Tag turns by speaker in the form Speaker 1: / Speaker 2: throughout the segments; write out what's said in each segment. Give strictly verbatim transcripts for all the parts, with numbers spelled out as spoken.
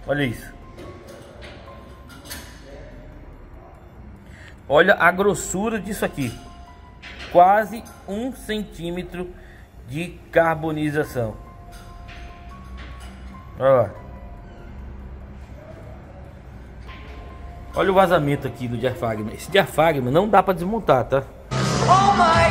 Speaker 1: Olha isso. Olha a grossura disso aqui. Quase um centímetro de carbonização. Olha lá. Olha o vazamento aqui do diafragma. Esse diafragma não dá para desmontar, tá? Oh my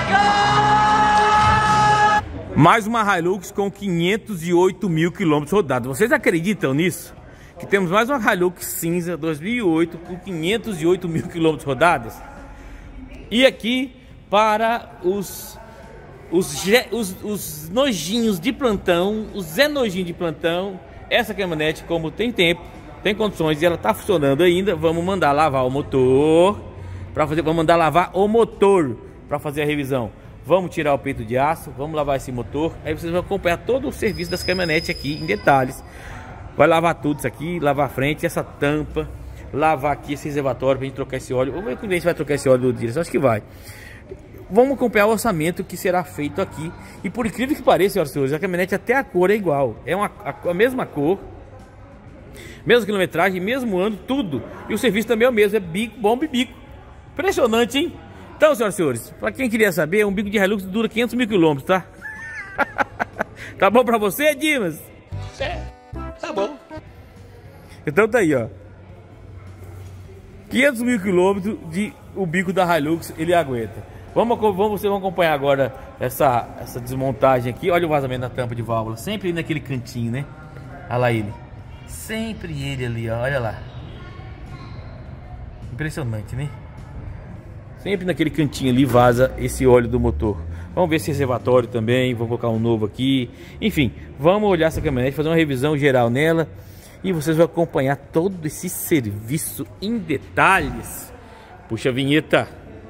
Speaker 1: God! Mais uma Hilux com quinhentos e oito mil quilômetros rodados. Vocês acreditam nisso? Que temos mais uma Hilux cinza dois mil e oito com quinhentos e oito mil quilômetros rodados. E aqui para os, os, os, os nojinhos de plantão, os Zé Nojinho de plantão, essa caminhonete, como tem tempo, tem condições e ela tá funcionando ainda, vamos mandar lavar o motor para fazer, vamos mandar lavar o motor para fazer a revisão. Vamos tirar o peito de aço, vamos lavar esse motor, aí vocês vão acompanhar todo o serviço das caminhonetes aqui em detalhes. Vai lavar tudo isso aqui, lavar a frente, essa tampa, lavar aqui esse reservatório pra gente trocar esse óleo. Vamos ver quando a gente vai trocar esse óleo do dia, acho que vai. Vamos acompanhar o orçamento que será feito aqui. E por incrível que pareça, senhoras e senhores, a caminhonete até a cor é igual. É uma, a, a mesma cor, mesma quilometragem, mesmo ano, tudo. E o serviço também é o mesmo, é bico, bomba e bico. Impressionante, hein? Então, senhoras e senhores, para quem queria saber, um bico de Hilux dura quinhentos mil quilômetros, tá? Tá bom pra você, Dimas? É, tá bom. Então tá aí, ó. quinhentos mil quilômetros de o bico da Hilux, ele aguenta. Vamos, vamos, vocês vão acompanhar agora essa, essa desmontagem aqui. Olha o vazamento da tampa de válvula, sempre ali naquele cantinho, né? Olha lá ele. Sempre ele ali, ó, olha lá. Impressionante, né? Sempre naquele cantinho ali vaza esse óleo do motor. Vamos ver esse reservatório também, vou colocar um novo aqui. Enfim, vamos olhar essa caminhonete, fazer uma revisão geral nela. E vocês vão acompanhar todo esse serviço em detalhes. Puxa a vinheta.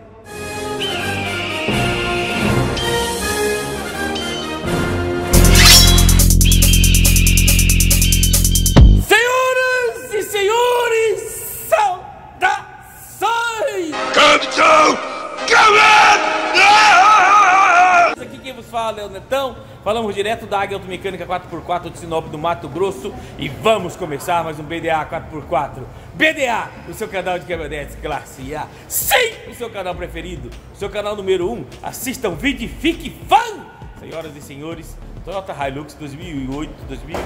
Speaker 1: Aqui quem vos fala é o Netão. Falamos direto da Águia Automecânica quatro por quatro de Sinop, do Mato Grosso. E vamos começar mais um B D A quatro por quatro. B D A, o seu canal de caminhonetes classe A. Sim, o seu canal preferido, o seu canal número um. Assista o vídeo e fique fã. Senhoras e senhores, Toyota Hilux dois mil e oito, dois mil...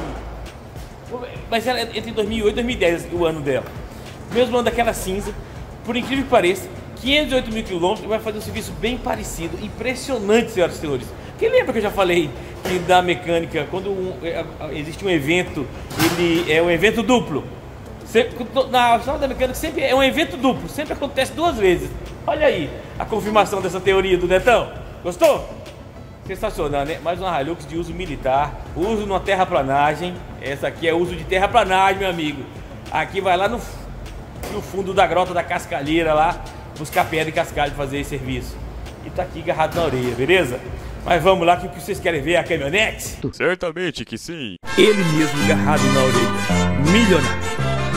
Speaker 1: Mas era entre dois mil e oito e dois mil e dez o ano dela. Mesmo ano daquela cinza. Por incrível que pareça, quinhentos e oito mil quilômetros, vai fazer um serviço bem parecido. Impressionante, senhoras e senhores. Quem lembra que eu já falei que da mecânica, quando um, é, existe um evento, ele é um evento duplo. Sempre, na história da mecânica sempre é um evento duplo, sempre acontece duas vezes. Olha aí a confirmação dessa teoria do Netão. Gostou? Sensacional, né? Mais uma Hilux de uso militar, uso numa terraplanagem. Essa aqui é uso de terraplanagem, meu amigo. Aqui vai lá no, no fundo da grota da Cascalheira lá, buscar pedra e cascalho para fazer esse serviço. E tá aqui agarrado na orelha, beleza? Mas vamos lá, que o que vocês querem ver é a caminhonete?
Speaker 2: Certamente que sim.
Speaker 1: Ele mesmo agarrado na orelha. Milionário.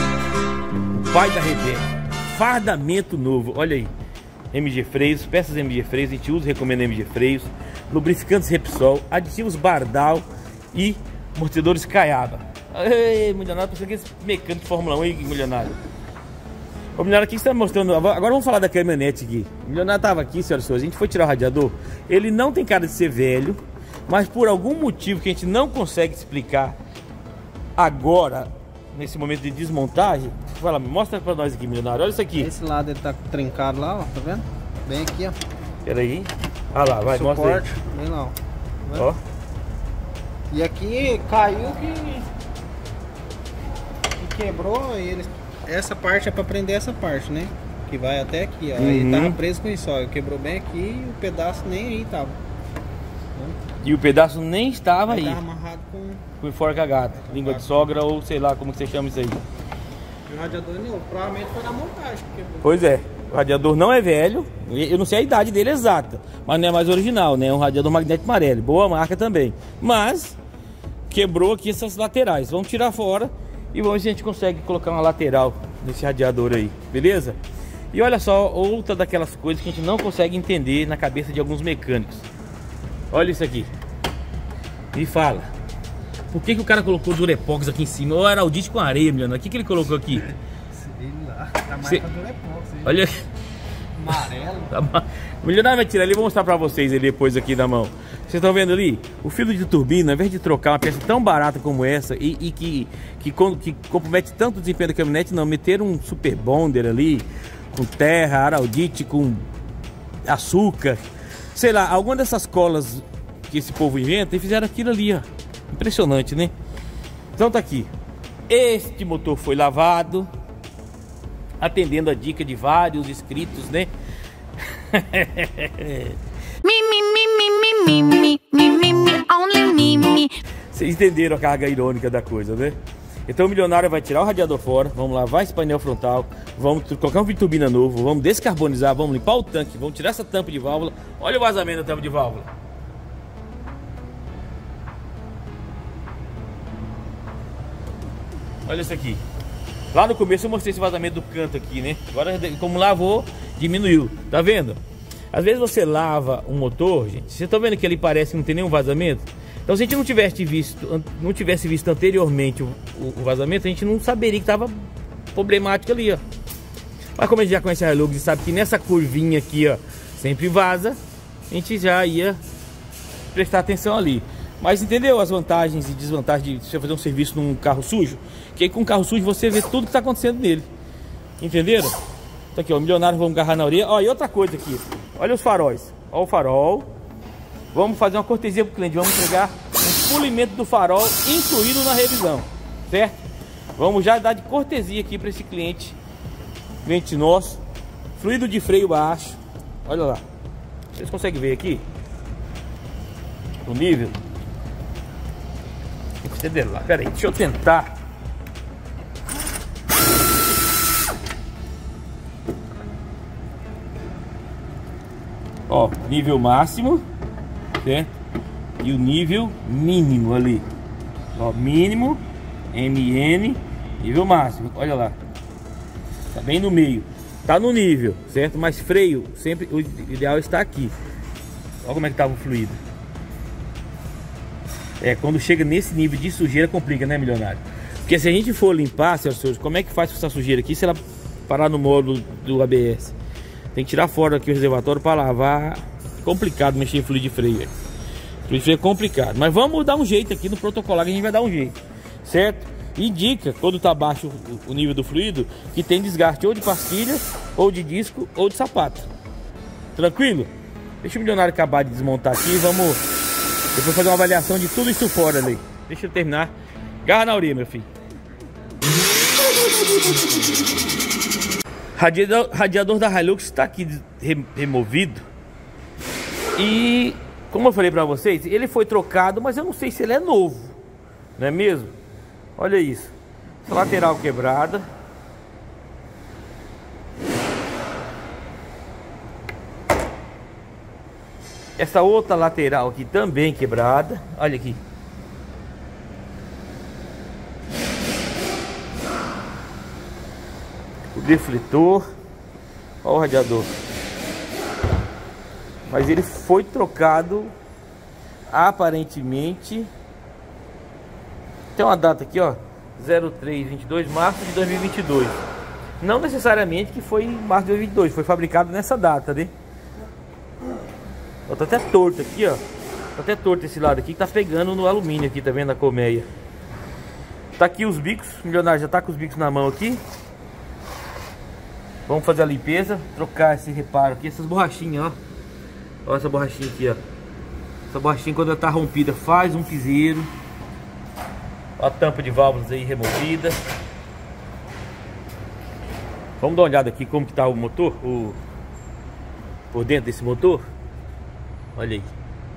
Speaker 1: O pai da Rebeca. Fardamento novo, olha aí. M G Freios, peças M G Freios, a gente usa e recomenda M G Freios. Lubrificantes Repsol, aditivos Bardal e amortecedores Caiaba. Ei, milionário, pensando que esse mecânico de Fórmula um aí, milionário. Ô, milionário, aqui você está mostrando. Agora vamos falar da caminhonete aqui. O milionário estava aqui, senhoras e senhores. A gente foi tirar o radiador. Ele não tem cara de ser velho, mas por algum motivo que a gente não consegue explicar agora, nesse momento de desmontagem. Vai lá, mostra pra nós aqui, milionário. Olha isso aqui.
Speaker 3: Esse lado ele tá trincado lá, ó. Tá vendo? Bem aqui, ó.
Speaker 1: Pera aí. Olha lá, vai,
Speaker 3: suporte,
Speaker 1: mostra aí.
Speaker 3: Bem lá, ó. Tá
Speaker 1: Ó.
Speaker 3: E aqui caiu que... que quebrou e eles... Essa parte é pra prender essa parte, né? Que vai até aqui, ó.
Speaker 1: Uhum.
Speaker 3: Ele tava preso com isso, ó. Quebrou bem aqui e o pedaço nem aí tava.
Speaker 1: E o pedaço nem estava
Speaker 3: Ele
Speaker 1: aí.
Speaker 3: tava amarrado com...
Speaker 1: Com enforca gato, língua de sogra ou sei lá como que você chama isso aí.
Speaker 3: O radiador não, provavelmente foi na montagem que quebrou.
Speaker 1: Pois é, o radiador não é velho, eu não sei a idade dele exata, mas não é mais original, né? É um radiador magnético Marelli, boa marca também. Mas quebrou aqui essas laterais, vamos tirar fora e vamos ver se a gente consegue colocar uma lateral nesse radiador aí, beleza? E olha só, outra daquelas coisas que a gente não consegue entender na cabeça de alguns mecânicos. Olha isso aqui, me fala. Por que, que o cara colocou Durepox aqui em cima? Ou Araldite com areia, milionário? O que, que ele colocou aqui?
Speaker 3: Sei lá, tá mais
Speaker 1: Cê...
Speaker 3: pra Durepox.
Speaker 1: Olha.
Speaker 3: Amarelo.
Speaker 1: Tá... O milionário vai tirar ali, vou mostrar pra vocês aí depois aqui na mão. Vocês estão vendo ali? O fio de turbina, ao invés de trocar uma peça tão barata como essa e, e que, que, que compromete tanto o desempenho da caminhonete, não, meter um super bonder ali, com terra, Araldite, com açúcar, sei lá, alguma dessas colas que esse povo inventa e fizeram aquilo ali, ó. Impressionante, né? Então tá aqui. Este motor foi lavado, atendendo a dica de vários inscritos, né? Vocês entenderam a carga irônica da coisa, né? Então o milionário vai tirar o radiador fora, vamos lavar esse painel frontal, vamos colocar um fio de turbina novo, vamos descarbonizar, vamos limpar o tanque, vamos tirar essa tampa de válvula. Olha o vazamento da tampa de válvula. Olha isso aqui. Lá no começo eu mostrei esse vazamento do canto aqui, né? Agora como lavou, diminuiu. Tá vendo? Às vezes você lava um motor, gente. Vocês estão vendo que ele parece que não tem nenhum vazamento? Então se a gente não tivesse visto, não tivesse visto anteriormente o, o, o vazamento, a gente não saberia que estava problemático ali, ó. Mas como a gente já conhece a Hilux e sabe que nessa curvinha aqui, ó, sempre vaza, a gente já ia prestar atenção ali. Mas entendeu as vantagens e desvantagens de você fazer um serviço num carro sujo? Que aí com um carro sujo você vê tudo que está acontecendo nele. Entenderam? Então aqui, ó, o milionário, vamos agarrar na orelha. Ó, e outra coisa aqui, olha os faróis. Ó o farol. Vamos fazer uma cortesia pro cliente, vamos entregar um polimento do farol incluído na revisão, certo? Vamos já dar de cortesia aqui para esse cliente, cliente nosso. Fluido de freio baixo. Olha lá. Vocês conseguem ver aqui? O nível. Entendeu lá? Pera aí, deixa eu tentar. Ó, nível máximo, certo? E o nível mínimo ali. Ó, mínimo, M N, nível máximo. Olha lá. Tá bem no meio. Tá no nível, certo? Mas freio, sempre o ideal está aqui. Olha como é que tava o fluido. É, quando chega nesse nível de sujeira complica, né, milionário? Porque se a gente for limpar, senhoras e senhores, como é que faz com essa sujeira aqui se ela parar no módulo do A B S? Tem que tirar fora aqui o reservatório para lavar. Complicado mexer em fluido de freio. Véio. Fluido de freio é complicado. Mas vamos dar um jeito aqui no protocolar que a gente vai dar um jeito. Certo? E dica, quando tá baixo o nível do fluido, que tem desgaste ou de pastilha, ou de disco, ou de sapato. Tranquilo? Deixa o milionário acabar de desmontar aqui. Vamos depois fazer uma avaliação de tudo isso fora ali. Deixa eu terminar. Garra na orelha, meu filho. Radiador, radiador da Hilux está aqui removido. E como eu falei para vocês, ele foi trocado, mas eu não sei se ele é novo. Não é mesmo? Olha isso. Essa lateral quebrada. Essa outra lateral aqui também quebrada. Olha aqui. O defletor. Olha o radiador. Mas ele foi trocado aparentemente. Tem uma data aqui, ó, zero três vinte e dois, março de dois mil e vinte e dois. Não necessariamente que foi em março de dois mil e vinte e dois, foi fabricado nessa data, né? Ó, tá até torto aqui, ó. Tá até torto esse lado aqui, que tá pegando no alumínio aqui, tá vendo a colmeia. Tá aqui os bicos, o milionário já tá com os bicos na mão aqui. Vamos fazer a limpeza, trocar esse reparo aqui, essas borrachinhas, ó. Olha essa borrachinha aqui, ó. Essa borrachinha, quando ela tá rompida, faz um piseiro. Ó a tampa de válvulas aí removida. Vamos dar uma olhada aqui como que tá o motor, o... por dentro desse motor. Olha aí.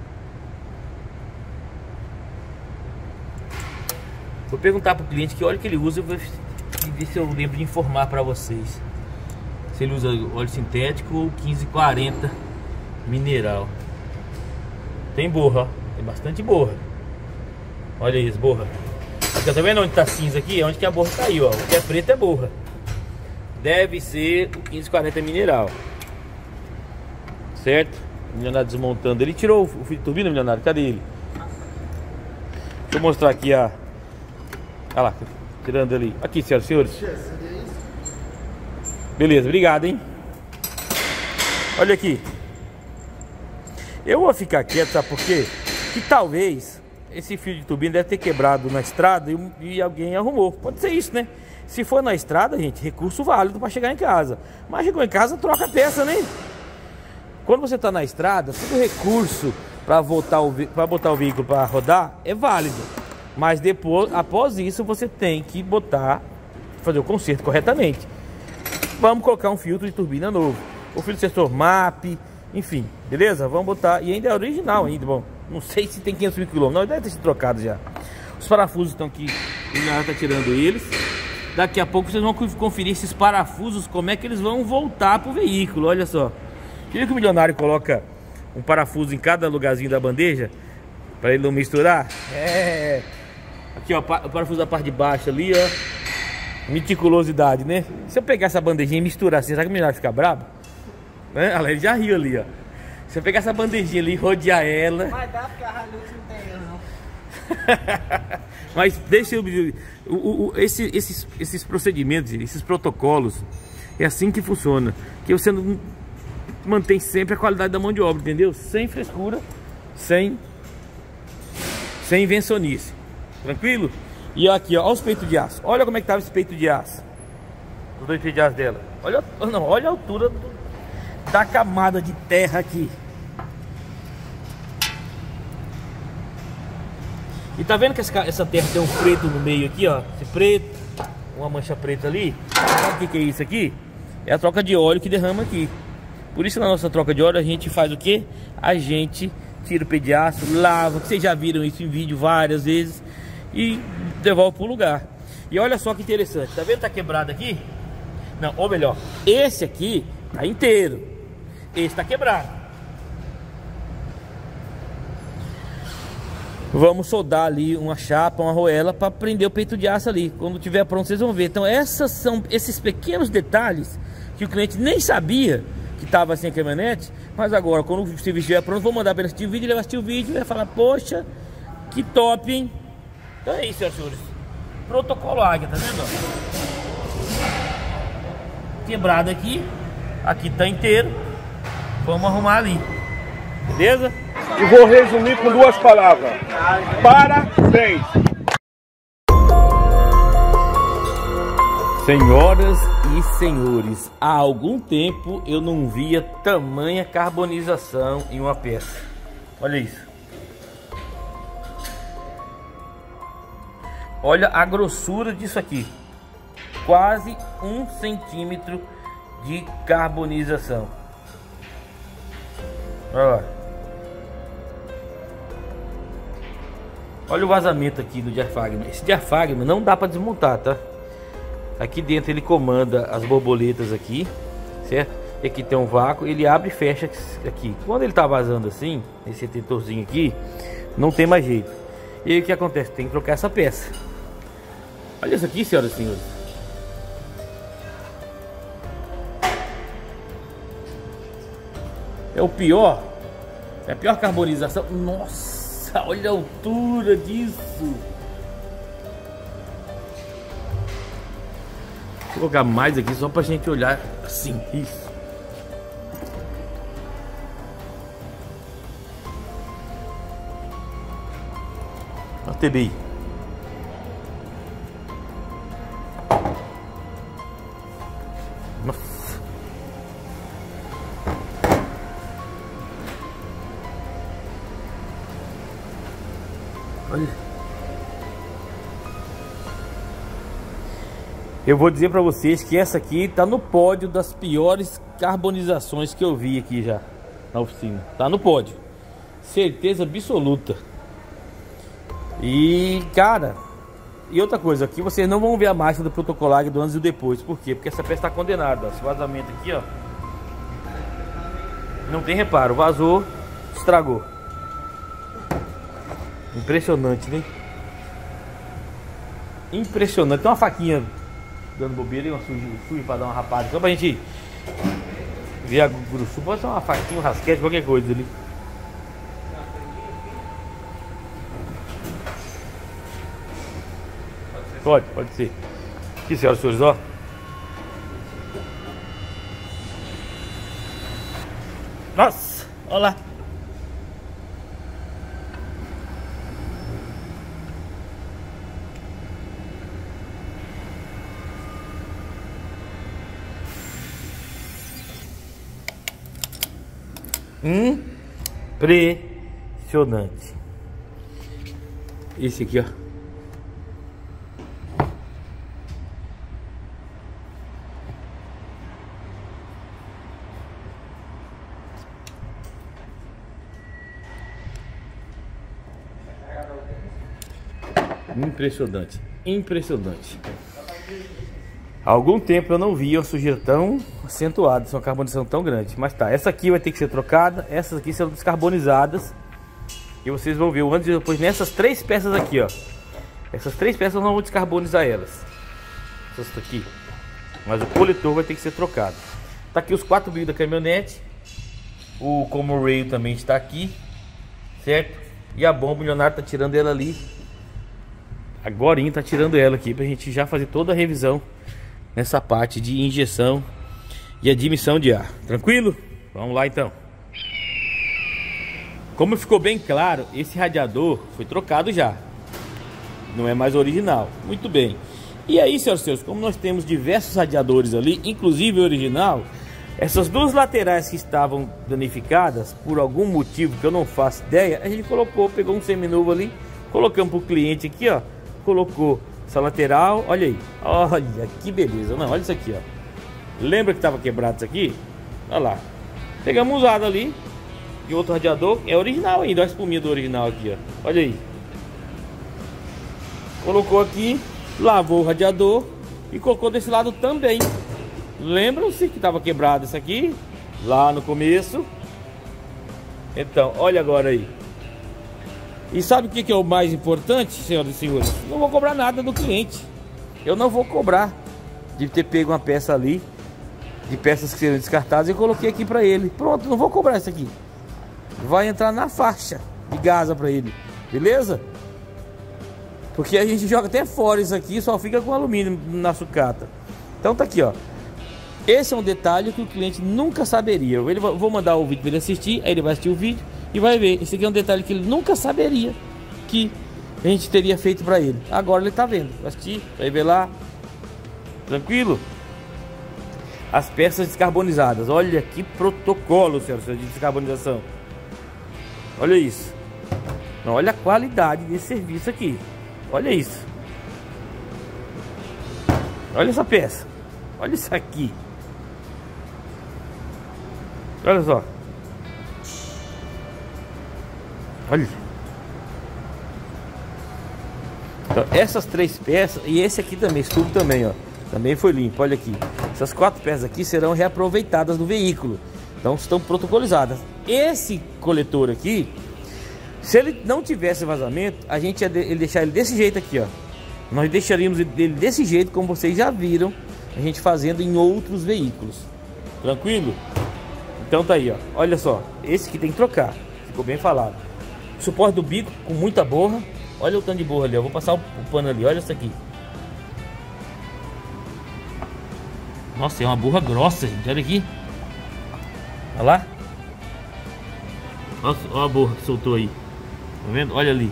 Speaker 1: Vou perguntar pro cliente que óleo que ele usa. Eu vou ver se eu lembro de informar para vocês. Se ele usa óleo sintético ou quinze quarenta mineral. Tem borra, ó. Tem bastante borra. Olha isso, borra. Aqui, tá vendo onde tá cinza aqui? É onde que a borra caiu, ó. O que é preto é borra. Deve ser o quinze quarenta mineral. Certo? O milionário desmontando. Ele tirou o fio de turbina, milionário. Cadê ele? Deixa eu mostrar aqui a... Olha lá, tirando ali. Aqui, senhoras e senhores. Beleza, obrigado, hein? Olha aqui. Eu vou ficar quieto, sabe por quê? Que talvez esse fio de turbina deve ter quebrado na estrada e, e alguém arrumou. Pode ser isso, né? Se for na estrada, gente, recurso válido para chegar em casa. Mas chegou em casa, troca a peça, né? Quando você está na estrada, todo recurso para voltar o para botar o veículo para rodar é válido. Mas depois, após isso, você tem que botar, fazer o conserto corretamente. Vamos colocar um filtro de turbina novo. O filtro sensor M A P, enfim, beleza? Vamos botar, e ainda é original ainda, bom. Não sei se tem quinhentos mil quilômetros, não, deve ter sido trocado já. Os parafusos estão aqui, ele já está tirando eles. Daqui a pouco vocês vão conferir esses parafusos, como é que eles vão voltar para o veículo, olha só. Queria que o milionário coloca um parafuso em cada lugarzinho da bandeja, para ele não misturar. É. Aqui ó, o parafuso da parte de baixo ali, ó. Meticulosidade, né? Se eu pegar essa bandejinha e misturar assim, será que o milionário fica brabo? Né? Olha lá, ele já riu ali, ó. Se eu pegar essa bandejinha ali e rodear ela...
Speaker 3: Vai dar porque a Hilux não tem erro, não.
Speaker 1: Mas deixa eu... O, o, esse, esses, esses procedimentos, esses protocolos, é assim que funciona. Que você não mantém sempre a qualidade da mão de obra, entendeu? Sem frescura, sem, sem invencionice. Tranquilo? E aqui, ó, olha os peitos de aço. Olha como é que tava esse peito de aço. Os dois peitos de aço dela. Olha, não, olha a altura do, da camada de terra aqui. E tá vendo que essa, essa terra tem um preto no meio aqui, ó. Esse preto, uma mancha preta ali. Sabe o que, que é isso aqui? É a troca de óleo que derrama aqui. Por isso na nossa troca de óleo a gente faz o quê? A gente tira o pé de aço, lava. Vocês já viram isso em vídeo várias vezes. E devolve pro lugar. E olha só que interessante. Tá vendo que tá quebrado aqui? Não, ou melhor, esse aqui tá inteiro. Esse tá quebrado. Vamos soldar ali uma chapa, uma arruela para prender o peito de aço ali. Quando tiver pronto vocês vão ver. Então essas são esses pequenos detalhes que o cliente nem sabia que estava assim a caminhonete. Mas agora quando o serviço estiver pronto, vou mandar para ele assistir o vídeo. Ele vai assistir o vídeo e vai falar: poxa, que top, hein? Então é isso, senhoras e senhores. Protocolo Águia, tá vendo? Quebrado aqui. Aqui tá inteiro. Vamos arrumar ali. Beleza?
Speaker 2: E vou resumir com duas palavras. Parabéns!
Speaker 1: Senhoras e senhores, há algum tempo eu não via tamanha carbonização em uma peça. Olha isso. Olha a grossura disso aqui. Quase um centímetro de carbonização. Olha lá. Olha o vazamento aqui do diafragma. Esse diafragma não dá para desmontar, tá? Aqui dentro ele comanda as borboletas aqui, certo? E aqui tem um vácuo, ele abre e fecha aqui. Quando ele tá vazando assim, esse retentorzinho aqui, não tem mais jeito. E aí o que acontece? Tem que trocar essa peça. Olha isso aqui, senhoras e senhores. É o pior. É a pior carbonização. Nossa! Olha a altura disso. Vou colocar mais aqui só pra gente olhar assim. Isso. Olha o T B I. Nossa. Olha. Eu vou dizer para vocês que essa aqui tá no pódio das piores carbonizações que eu vi aqui já na oficina. Tá no pódio. Certeza absoluta. E, cara, e outra coisa, aqui vocês não vão ver a marcha do protocolar do antes e do depois. Por quê? Porque essa peça está condenada. Esse vazamento aqui, ó, não tem reparo. Vazou, estragou. Impressionante, né? Impressionante. Tem uma faquinha dando bobeira e uma suja para dar uma rapada. Só pra gente ver a grossura. Pode ser uma faquinha, um rasquete, qualquer coisa ali. Pode, pode ser. Aqui, senhoras e senhores, ó. Nossa, olha lá. Impressionante. Esse aqui, ó. Impressionante, impressionante. Há algum tempo eu não via uma sujeira tão acentuada, uma carbonização tão grande. Mas tá, essa aqui vai ter que ser trocada, essas aqui serão descarbonizadas. E vocês vão ver o antes e depois nessas três peças aqui, ó. Essas três peças não vão descarbonizar elas. Essas aqui. Mas o coletor vai ter que ser trocado. Tá aqui os quatro bios da caminhonete. O Common Rail também está aqui, certo? E a bomba, o Leonardo tá tirando ela ali. Agorinha tá tirando ela aqui pra gente já fazer toda a revisão nessa parte de injeção e admissão de ar. Tranquilo? Vamos lá então. Como ficou bem claro, esse radiador foi trocado já. Não é mais original. Muito bem. E aí, senhoras e senhores, como nós temos diversos radiadores ali, inclusive o original, essas duas laterais que estavam danificadas, por algum motivo que eu não faço ideia, a gente colocou, pegou um seminovo ali, colocamos pro cliente aqui, ó. Colocou essa lateral, olha aí, olha que beleza, não, olha isso aqui, ó. Lembra que estava quebrado isso aqui? Olha lá, pegamos usado ali. E outro radiador, é original ainda, olha a espuminha do original aqui, ó. Olha aí. Colocou aqui, lavou o radiador e colocou desse lado também. Lembram-se que estava quebrado isso aqui lá no começo. Então, olha agora aí. E sabe o que que é o mais importante, senhoras e senhores? Não vou cobrar nada do cliente. Eu não vou cobrar de ter pego uma peça ali, de peças que seriam descartadas, e coloquei aqui para ele. Pronto, não vou cobrar isso aqui. Vai entrar na faixa de gasa para ele, beleza? Porque a gente joga até fora isso aqui, só fica com alumínio na sucata. Então tá aqui, ó. Esse é um detalhe que o cliente nunca saberia. Eu vou mandar o vídeo para ele assistir, aí ele vai assistir o vídeo e vai ver. Esse aqui é um detalhe que ele nunca saberia que a gente teria feito para ele. Agora ele tá vendo. Vai assistir, vai ver lá. Tranquilo? As peças descarbonizadas. Olha que protocolo, senhor, de descarbonização. Olha isso. Não, olha a qualidade desse serviço aqui. Olha isso. Olha essa peça. Olha isso aqui. Olha só. Olha. Então, essas três peças e esse aqui também, esse tubo também, ó, também foi limpo. Olha aqui. Essas quatro peças aqui serão reaproveitadas no veículo. Então estão protocolizadas. Esse coletor aqui, se ele não tivesse vazamento, a gente ia de, ele deixar ele desse jeito aqui, ó. Nós deixaríamos ele desse jeito, como vocês já viram a gente fazendo em outros veículos. Tranquilo? Então tá aí, ó. Olha só, esse aqui tem que trocar. Ficou bem falado. Suporte do bico com muita borra. Olha o tanto de borra ali, ó. Vou passar o, o pano ali, olha isso aqui. Nossa, é uma borra grossa, gente. Olha aqui. Olha lá. Olha, olha a borra que soltou aí. Tá vendo? Olha ali.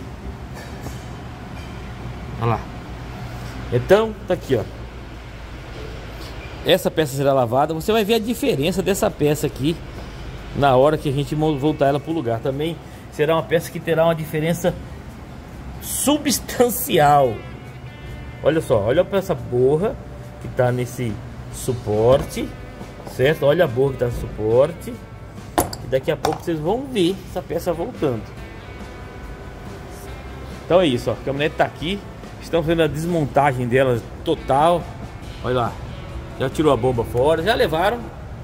Speaker 1: Olha lá. Então, tá aqui, ó. Essa peça será lavada. Você vai ver a diferença dessa peça aqui na hora que a gente voltar ela para o lugar. Também será uma peça que terá uma diferença substancial. Olha só, olha para essa borra que está nesse suporte, certo? Olha a borra que está no suporte. E daqui a pouco vocês vão ver essa peça voltando. Então é isso, ó. A caminhonete está aqui. Estamos fazendo a desmontagem dela total. Olha lá. Já tirou a bomba fora, já levaram.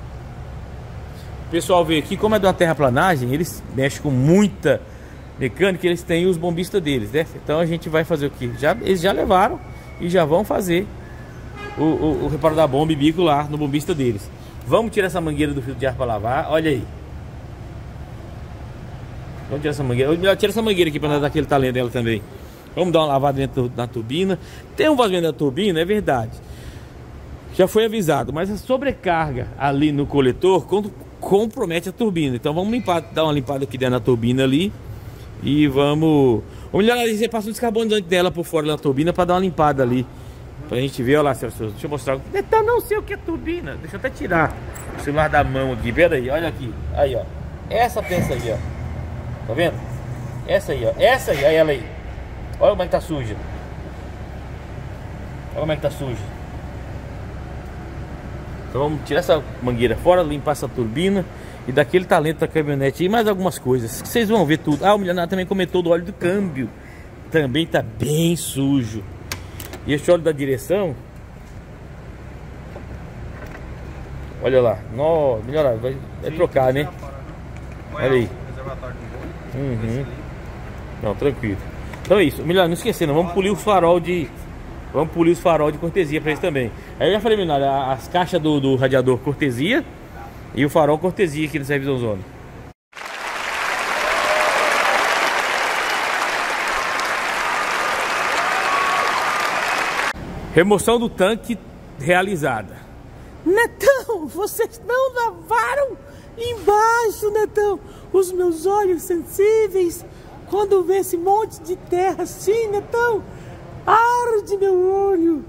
Speaker 1: O pessoal veio aqui, como é de uma terraplanagem, eles mexem com muita mecânica, eles têm os bombistas deles, né? Então a gente vai fazer o que? Já, eles já levaram e já vão fazer o, o, o reparo da bomba e bico lá no bombista deles. Vamos tirar essa mangueira do filtro de ar para lavar, olha aí. Vamos tirar essa mangueira, melhor tira essa mangueira aqui para dar aquele talento dela também. Vamos dar uma lavada dentro da turbina. Tem um vazamento da turbina, é verdade. Já foi avisado, mas a sobrecarga ali no coletor compromete a turbina. Então vamos limpar, dar uma limpada aqui dentro da turbina ali. E vamos... Ou melhor, você passa um descarbonizante dela por fora da turbina para dar uma limpada ali. Pra gente ver, olha lá, deixa eu mostrar. Então não sei o que é turbina. Deixa eu até tirar o celular da mão aqui. Pera aí, olha aqui. Aí, ó. Essa peça aí, ó. Tá vendo? Essa aí, ó. Essa aí, olha ela aí. Olha como é que tá suja. Olha como é que tá suja. Então vamos tirar essa mangueira fora, limpar essa turbina. E daquele talento da caminhonete e mais algumas coisas. Vocês vão ver tudo. Ah, o milionário também comentou do óleo do câmbio. Também tá bem sujo. E esse óleo da direção, olha lá, nó, melhorar, vai, vai trocar, né? Olha aí. Uhum. Não, tranquilo. Então é isso, melhor não esquecendo, vamos polir os farol de, vamos polir os farol de cortesia para eles também. Aí eu já falei, melhor, as caixas do, do radiador cortesia e o farol cortesia aqui nessa revisão zona. Remoção do tanque realizada. Netão, vocês não lavaram embaixo, Netão. Os meus olhos sensíveis, quando vê esse monte de terra assim, Netão, arde meu olho.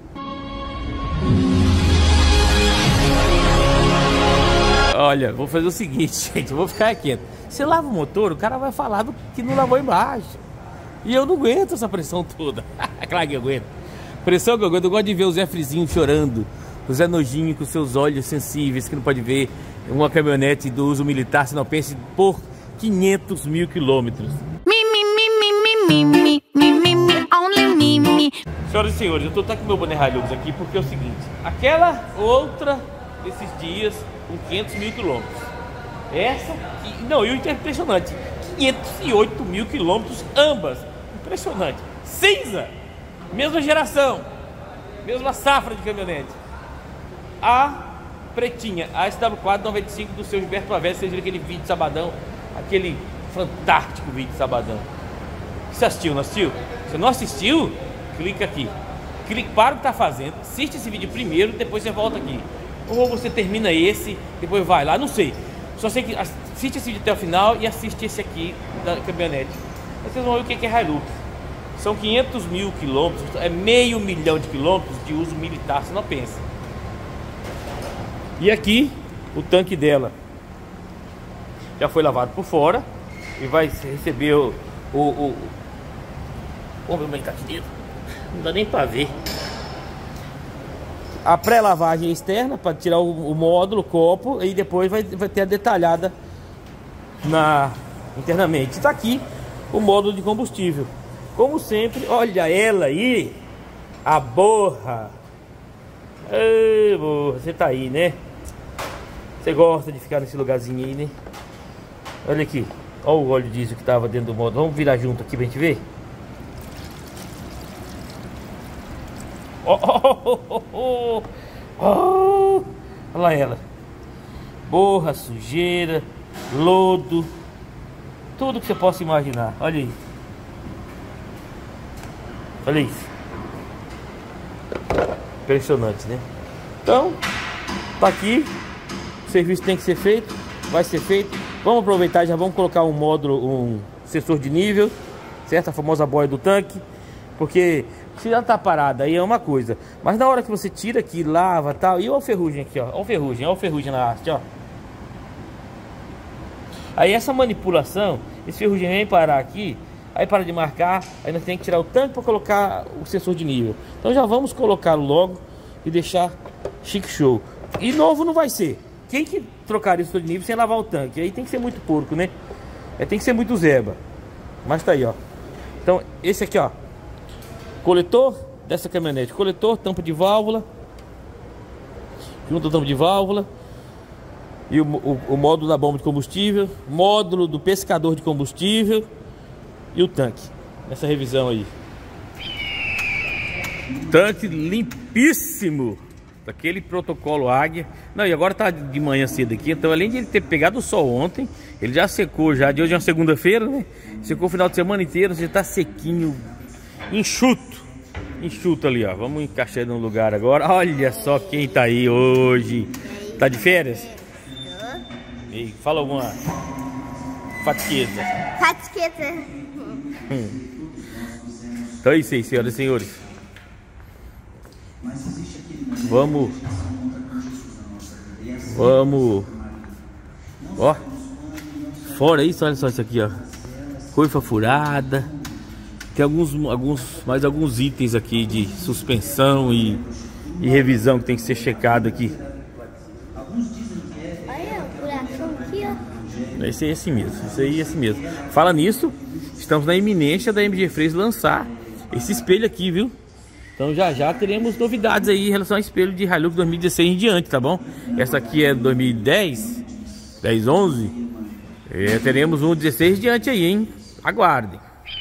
Speaker 1: Olha, vou fazer o seguinte, gente, eu vou ficar quieto. Você lava o motor, o cara vai falar do que não lavou embaixo. E eu não aguento essa pressão toda. Claro que eu aguento. Pressão que eu gosto, eu gosto de ver o Zé Frizinho chorando, o Zé Nojinho com seus olhos sensíveis, que não pode ver uma caminhonete do uso militar, se não pense, por quinhentos mil quilômetros. Senhoras e senhores, eu tô até com meu boné Hilux aqui porque é o seguinte, aquela outra desses dias com quinhentos mil quilômetros, essa, não, e o impressionante, quinhentos e oito mil quilômetros ambas, impressionante, cinza. Mesma geração, mesma safra de caminhonete. A pretinha, a S W quatro noventa e cinco do seu Gilberto Pavés. Vocês viram aquele vídeo de sabadão, aquele fantástico vídeo de sabadão. Você assistiu, não assistiu? Se não assistiu, clica aqui. Clique para o que está fazendo, assiste esse vídeo primeiro, depois você volta aqui. Ou você termina esse, depois vai lá, não sei. Só sei que assiste esse vídeo até o final e assiste esse aqui da caminhonete. Aí vocês vão ver o que é Hilux. São quinhentos mil quilômetros, é meio milhão de quilômetros de uso militar, você não pensa. E aqui, o tanque dela já foi lavado por fora e vai receber o... o, o... Vamos ver como é que tá aqui dentro. Não dá nem pra ver. A pré-lavagem externa, para tirar o, o módulo, o copo, e depois vai, vai ter a detalhada na, internamente. Está aqui o módulo de combustível. Como sempre, olha ela aí, a borra. Ei, borra, você tá aí, né? Você gosta de ficar nesse lugarzinho aí, né? Olha aqui, olha o óleo diesel que tava dentro do módulo. Vamos virar junto aqui pra gente ver. Oh, oh, oh, oh, oh. Olha lá ela. Borra, sujeira, lodo, tudo que você possa imaginar. Olha aí. Olha isso. Impressionante, né? Então, tá aqui. O serviço tem que ser feito. Vai ser feito. Vamos aproveitar, já vamos colocar um módulo, um sensor de nível, certo? A famosa boia do tanque. Porque se ela tá parada aí é uma coisa, mas na hora que você tira aqui, lava tal, e olha a ferrugem aqui, ó. Olha a ferrugem, olha a ferrugem na haste, ó. Aí essa manipulação, esse ferrugem vem parar aqui. Aí para de marcar, aí nós temos que tirar o tanque para colocar o sensor de nível. Então já vamos colocá-lo logo e deixar chique show. E novo não vai ser. Quem que trocaria o sensor de nível sem lavar o tanque? Aí tem que ser muito porco, né? Aí tem que ser muito zeba. Mas tá aí, ó. Então esse aqui, ó, coletor dessa caminhonete. Coletor, tampa de válvula, junto à tampa de válvula. E o, o, o módulo da bomba de combustível, módulo do pescador de combustível e o tanque, nessa revisão aí. Tanque limpíssimo, daquele protocolo Águia. Não, e agora tá de manhã cedo aqui, então além de ele ter pegado o sol ontem, ele já secou já, de hoje é uma segunda-feira, né? Secou o final de semana inteiro, já tá sequinho. enxuto. Enxuto ali, ó. Vamos encaixar no lugar agora. Olha só quem tá aí hoje. Tá de férias? E fala alguma fatiqueta.
Speaker 4: Fatiqueta.
Speaker 1: Hum. Então é isso aí, senhoras e senhores. Vamos. Vamos. Ó. Fora isso, olha só isso aqui, ó. Coifa furada. Tem alguns, alguns, mais alguns itens aqui de suspensão e, e revisão que tem que ser checado aqui.
Speaker 4: Olha o buraco aqui, ó.
Speaker 1: Esse aí é assim mesmo, isso aí é assim mesmo. Fala nisso, estamos na iminência da M G Freitas lançar esse espelho aqui, viu? Então já já teremos novidades aí em relação ao espelho de Hilux dois mil e dezesseis em diante, tá bom? Essa aqui é dois mil e dez, dez, onze. É, teremos um dezesseis em diante aí, hein? Aguardem.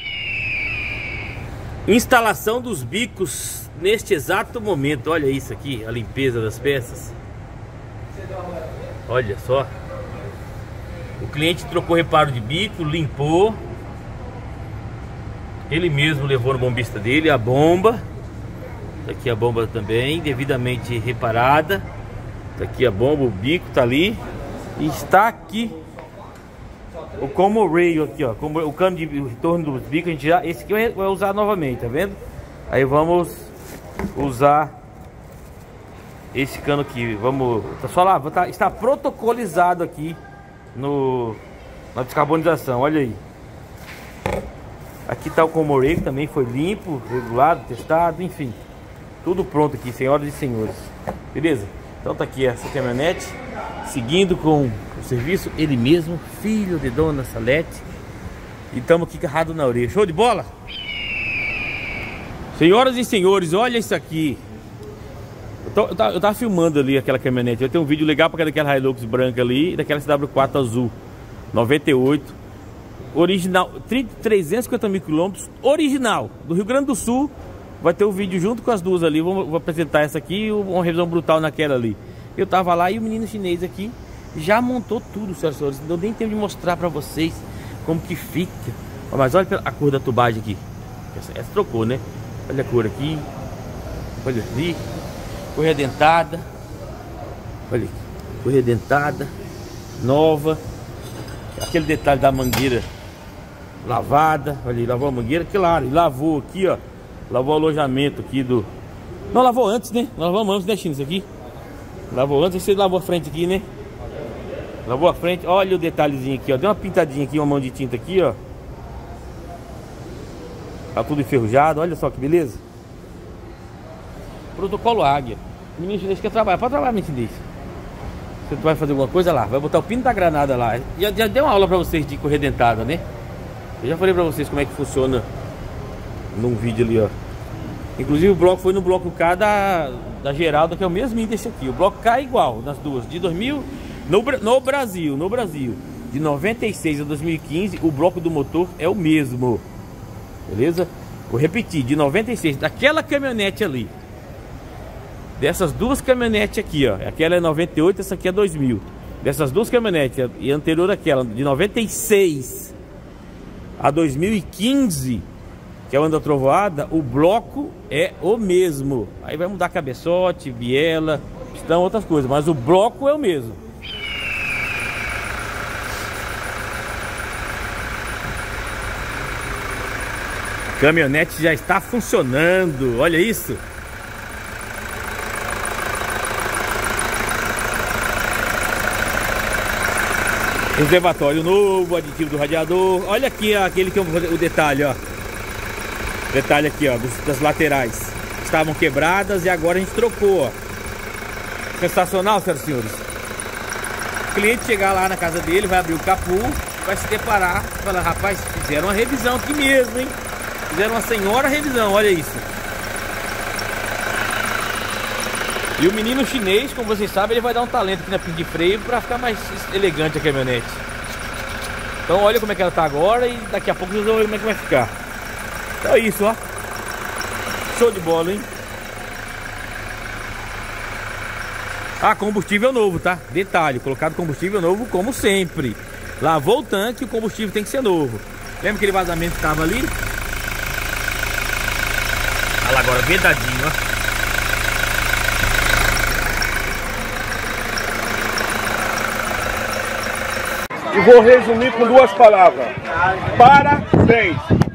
Speaker 1: Instalação dos bicos neste exato momento. Olha isso aqui, a limpeza das peças. Olha só. O cliente trocou reparo de bico, limpou. Ele mesmo levou no bombista dele a bomba. Tá aqui a bomba também, devidamente reparada. Tá aqui a bomba, o bico tá ali. E está aqui o como rail aqui, ó, como o cano de retorno dos bicos. A gente já, esse aqui vai, vai usar novamente, tá vendo? Aí vamos usar esse cano aqui. Vamos, tá só lá, tá, está protocolizado aqui no na descarbonização. Olha aí. Aqui tá o como rail, também foi limpo, regulado, testado, enfim, tudo pronto aqui, senhoras e senhores. Beleza? Então tá aqui essa caminhonete, seguindo com o serviço, ele mesmo, filho de Dona Salete. E estamos aqui carrado na orelha. Show de bola? Senhoras e senhores, olha isso aqui. Eu, tô, eu, tava, eu tava filmando ali aquela caminhonete. Eu tenho um vídeo legal para daquela Hilux branca ali e daquela C W quatro azul noventa e oito. Original, trezentos e cinquenta mil quilômetros. Original, do Rio Grande do Sul. Vai ter o um vídeo junto com as duas ali. Vou, vou apresentar essa aqui e uma revisão brutal naquela ali. Eu tava lá e o menino chinês aqui já montou tudo, senhoras e senhores. Não deu nem tempo de mostrar pra vocês como que fica. Mas olha a cor da tubagem aqui. Essa, essa trocou, né? Olha a cor aqui. Olha ali. Cor redentada. Olha aqui. Cor redentada. Nova. Aquele detalhe da mangueira lavada. Olha aí, lavou a mangueira. Claro, e lavou aqui, ó. Lavou o alojamento aqui do... Não, lavou antes, né? Nós lavamos antes, né, China, isso aqui? Lavou antes, você lavou a frente aqui, né? Lavou a frente, olha o detalhezinho aqui, ó. Deu uma pintadinha aqui, uma mão de tinta aqui, ó. Tá tudo enferrujado, olha só que beleza. Protocolo Águia. O menino chinês quer trabalhar, pode trabalhar, menino chinês. Você vai fazer alguma coisa lá, vai botar o pino da granada lá. Já, já dei uma aula pra vocês de correr dentada, né? Eu já falei pra vocês como é que funciona num vídeo ali, ó. Inclusive o bloco foi no bloco K da, da Geralda, que é o mesmo desse aqui. O bloco K é igual nas duas, de dois mil, no, no Brasil, no Brasil, de noventa e seis a dois mil e quinze, o bloco do motor é o mesmo. Beleza? Vou repetir, de noventa e seis, daquela caminhonete ali. Dessas duas caminhonetes aqui, ó. Aquela é noventa e oito, essa aqui é dois mil. Dessas duas caminhonetes, e a anterior àquela, de noventa e seis a dois mil e quinze, que é o Anda Trovoada, o bloco é o mesmo. Aí vai mudar cabeçote, biela, pistão, outras coisas, mas o bloco é o mesmo. A caminhonete já está funcionando, olha isso. Reservatório novo, aditivo do radiador. Olha aqui, ó, aquele que é o detalhe, ó. Detalhe aqui, ó, dos, das laterais. Estavam quebradas e agora a gente trocou, ó. Sensacional, senhoras e senhores. O cliente chegar lá na casa dele, vai abrir o capô, vai se deparar, falar, rapaz, fizeram uma revisão aqui mesmo, hein? Fizeram uma senhora revisão, olha isso. E o menino chinês, como vocês sabem, ele vai dar um talento aqui na pinta de freio para ficar mais elegante a caminhonete. Então olha como é que ela tá agora e daqui a pouco vocês vão ver como é que vai ficar. Então é isso, ó. Show de bola, hein? Ah, combustível novo, tá? Detalhe, colocado combustível novo como sempre. Lavou o tanque, o combustível tem que ser novo. Lembra aquele vazamento que tava ali? Olha lá agora, vedadinho, ó.
Speaker 2: E vou resumir com duas palavras. Parabéns!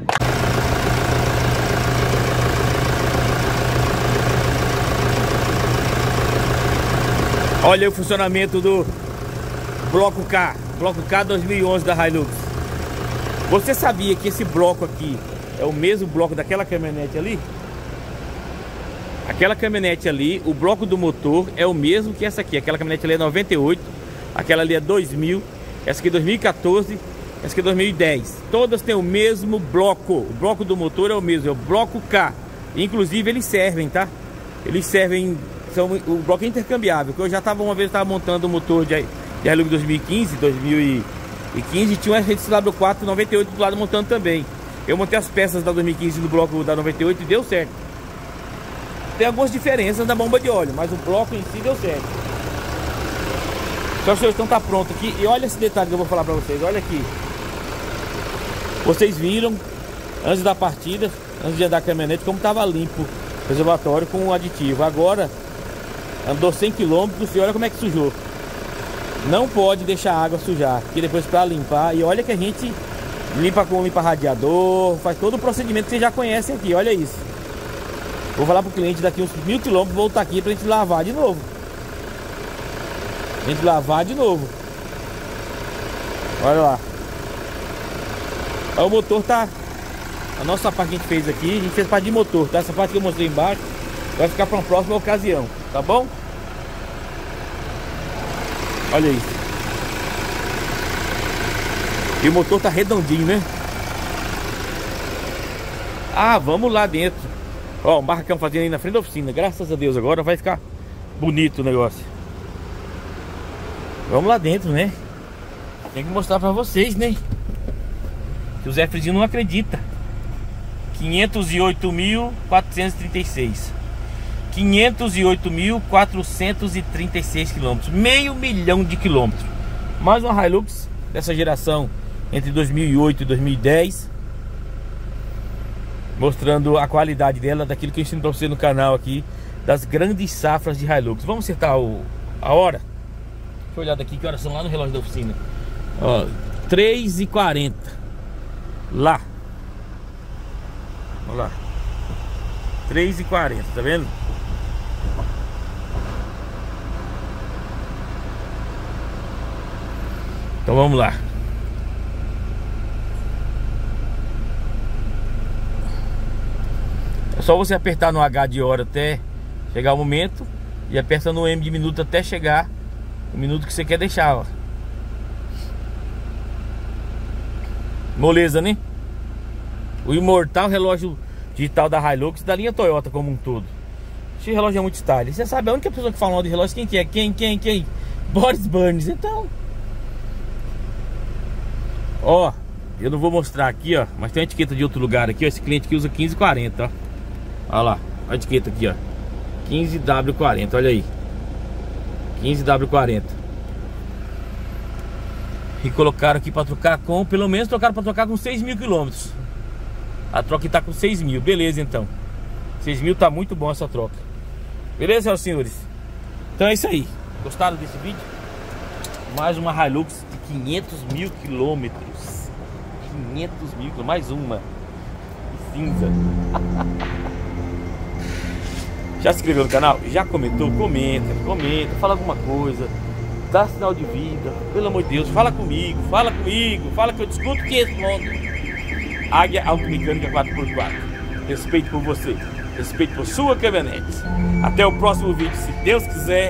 Speaker 1: Olha o funcionamento do bloco K, bloco K dois mil e onze da Hilux. Você sabia que esse bloco aqui é o mesmo bloco daquela caminhonete ali? Aquela caminhonete ali, o bloco do motor é o mesmo que essa aqui. Aquela caminhonete ali é noventa e oito, aquela ali é dois mil, essa aqui é dois mil e quatorze, essa aqui é dois mil e dez. Todas têm o mesmo bloco. O bloco do motor é o mesmo, é o bloco K. Inclusive eles servem, tá? Eles servem, são, o bloco é intercambiável. Que eu já estava uma vez tava montando o motor de, de Hilux dois mil e quinze, dois mil e quinze e tinha uma C W quatro noventa e oito do lado montando também. Eu montei as peças da dois mil e quinze no bloco da noventa e oito e deu certo. Tem algumas diferenças na bomba de óleo, mas o bloco em si deu certo. Só que o então tá pronto aqui. E olha esse detalhe que eu vou falar pra vocês. Olha aqui. Vocês viram antes da partida, antes de andar a caminhonete, como tava limpo o reservatório com o aditivo. Agora andou cem quilômetros e olha como é que sujou. Não pode deixar a água sujar, porque depois para limpar, e olha que a gente limpa com limpa radiador, faz todo o procedimento que vocês já conhecem aqui, olha isso. Vou falar pro cliente daqui uns mil quilômetros voltar aqui pra gente lavar de novo. A gente lavar de novo. Olha lá. Aí o motor tá... A nossa parte que a gente fez aqui, a gente fez parte de motor, tá? Essa parte que eu mostrei embaixo vai ficar para uma próxima ocasião, tá bom? Olha isso. E o motor tá redondinho, né? Ah, vamos lá dentro. Ó, o barracão fazendo aí na frente da oficina. Graças a Deus, agora vai ficar bonito o negócio. Vamos lá dentro, né? Tem que mostrar pra vocês, né? Que o Zé Frizinho não acredita. quinhentos e oito mil quatrocentos e trinta e seis. quinhentos e oito mil quatrocentos e trinta e seis quilômetros. Meio milhão de quilômetros. Mais uma Hilux dessa geração entre dois mil e oito e dois mil e dez. Mostrando a qualidade dela, daquilo que eu ensino pra você no canal aqui, das grandes safras de Hilux. Vamos acertar o, a hora? Deixa eu olhar daqui que horas são lá no relógio da oficina. Ó, três e quarenta. Lá. Olha lá. três e quarenta, tá vendo? Então vamos lá. É só você apertar no H de hora até chegar o momento e aperta no M de minuto até chegar o minuto que você quer deixar, ó. Moleza, né? O imortal relógio digital da Hilux, da linha Toyota como um todo. Esse relógio é muito style. Você sabe a única pessoa que fala mal de relógio, quem que é? Quem, quem, quem? Boris Burns. Então, ó, eu não vou mostrar aqui, ó, mas tem uma etiqueta de outro lugar aqui, ó. Esse cliente que usa quinze e quarenta, ó. Olha lá, a etiqueta aqui, ó, quinze W quarenta, olha aí, quinze W quarenta. E colocaram aqui para trocar com, pelo menos trocaram para trocar com seis mil quilômetros. A troca está com seis mil, beleza então. seis mil tá muito bom essa troca. Beleza, meus senhores? Então é isso aí. Gostaram desse vídeo? Mais uma Hilux de quinhentos mil quilômetros. quinhentos mil quilômetros, mais uma. Cinza. Já se inscreveu no canal? Já comentou? Comenta, comenta, fala alguma coisa. Dá sinal de vida, pelo amor de Deus, fala comigo, fala comigo, fala que eu discuto que respondo. Águia Automecânica quatro por quatro. Respeito por você, respeito por sua caminhonete. Até o próximo vídeo, se Deus quiser.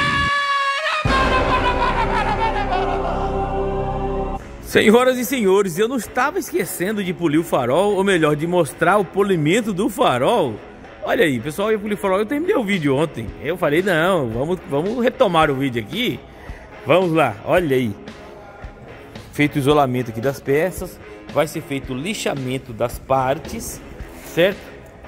Speaker 1: Senhoras e senhores, eu não estava esquecendo de polir o farol, ou melhor, de mostrar o polimento do farol. Olha aí, pessoal, eu polir o farol, eu terminei o vídeo ontem. Eu falei, não, vamos, vamos retomar o vídeo aqui. Vamos lá, olha aí. Feito o isolamento aqui das peças. Vai ser feito o lixamento das partes, certo?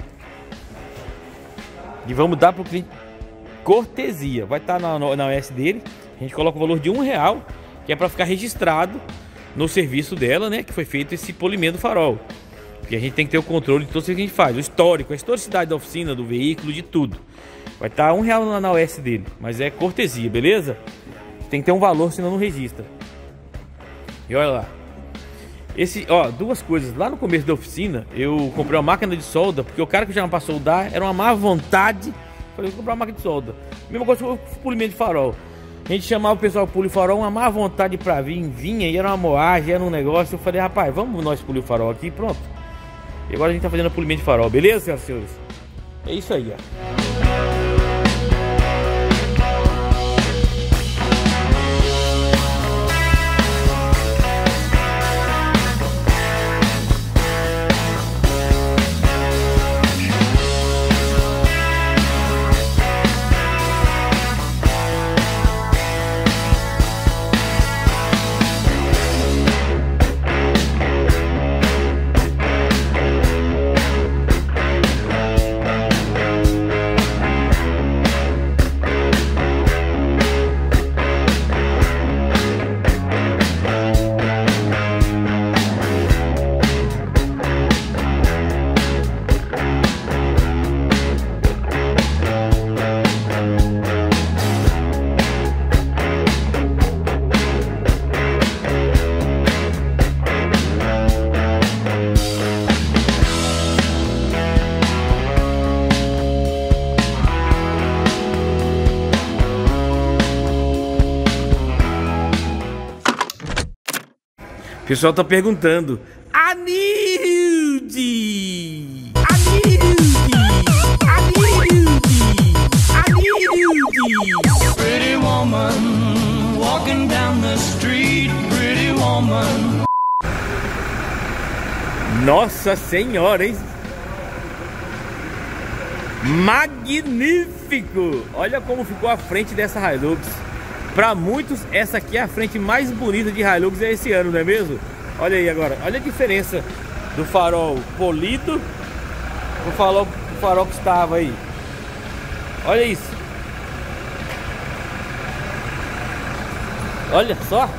Speaker 1: E vamos dar para o cliente cortesia. Vai estar na, na O S dele. A gente coloca o valor de um real, que é para ficar registrado no serviço dela, né? Que foi feito esse polimento do farol. Porque a gente tem que ter o controle de tudo que a gente faz. O histórico, a historicidade da oficina, do veículo, de tudo. Vai estar um real na O S dele. Mas é cortesia, beleza? Tem que ter um valor, senão não registra. E olha lá. Esse, ó, duas coisas. Lá no começo da oficina, eu comprei uma máquina de solda, porque o cara que chama pra soldar era uma má vontade. Falei, vou comprar uma máquina de solda. Mesma coisa com o polimento de farol. A gente chamava o pessoal polir farol, uma má vontade pra vir, vinha, e era uma moagem, era um negócio. Eu falei, rapaz, vamos nós polir o farol aqui, pronto. E agora a gente tá fazendo polimento de farol, beleza, senhoras e senhores? É isso aí, ó. O pessoal tá perguntando: Anilde! Anilde! Anilde! Anilde! Pretty woman walking down the street, pretty woman. Nossa Senhora, hein? Magnífico! Olha como ficou a frente dessa Hilux. Para muitos, essa aqui é a frente mais bonita de Hilux esse ano, não é mesmo? Olha aí agora, olha a diferença do farol polido do farol, do farol que estava aí. Olha isso. Olha só.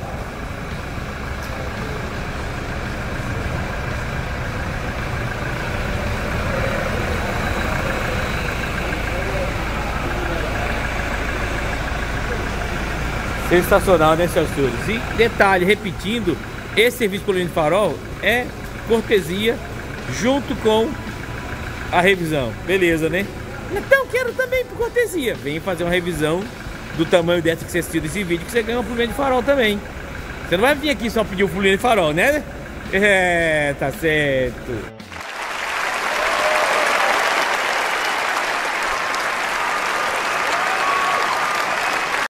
Speaker 1: Sensacional, né, senhoras e senhores? E detalhe, repetindo, esse serviço polimento de farol é cortesia junto com a revisão. Beleza, né? Então quero também por cortesia. Vem fazer uma revisão do tamanho dessa que você assistiu desse vídeo, que você ganha um polimento de farol também. Você não vai vir aqui só pedir um polimento de farol, né? É, tá certo.